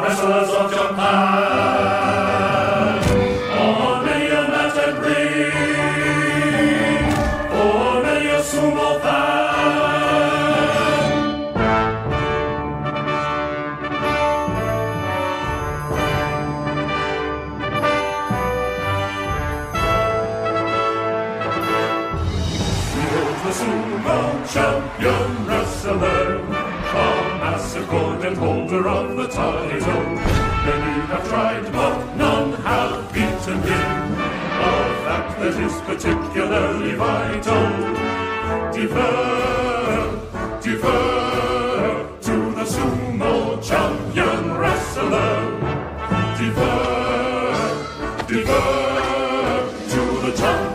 wrestlers of Japan. On many a mat and ring, for many a sumo fan. Behold the sumo champion wrestler, a massive golden holder of the title. Many have tried, but none have beaten him, a fact that is particularly vital. Defer to the sumo champion wrestler. Defer to the champion.